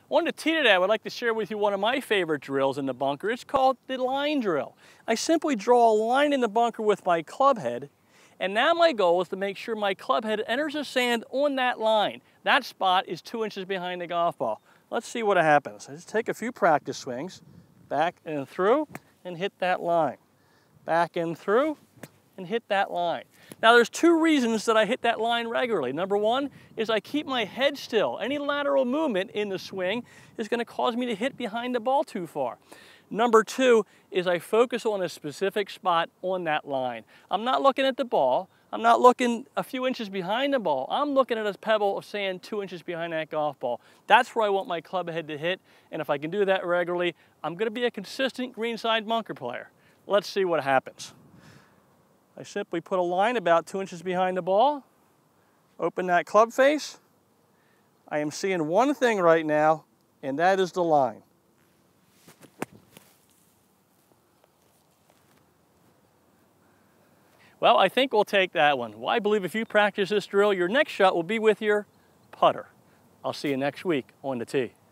On the tee today, I would like to share with you one of my favorite drills in the bunker. It's called the line drill. I simply draw a line in the bunker with my club head, and now my goal is to make sure my club head enters the sand on that line. That spot is 2 inches behind the golf ball. Let's see what happens. I just take a few practice swings, back and through, and hit that line. Back and through, and hit that line. Now there's two reasons that I hit that line regularly. Number one is I keep my head still. Any lateral movement in the swing is going to cause me to hit behind the ball too far. Number two is I focus on a specific spot on that line. I'm not looking at the ball. I'm not looking a few inches behind the ball. I'm looking at a pebble of sand 2 inches behind that golf ball. That's where I want my club head to hit, and if I can do that regularly, I'm going to be a consistent greenside bunker player. Let's see what happens. I simply put a line about 2 inches behind the ball, open that club face. I am seeing one thing right now, and that is the line. Well, I think we'll take that one. Well, I believe if you practice this drill, your next shot will be with your putter. I'll see you next week on the tee.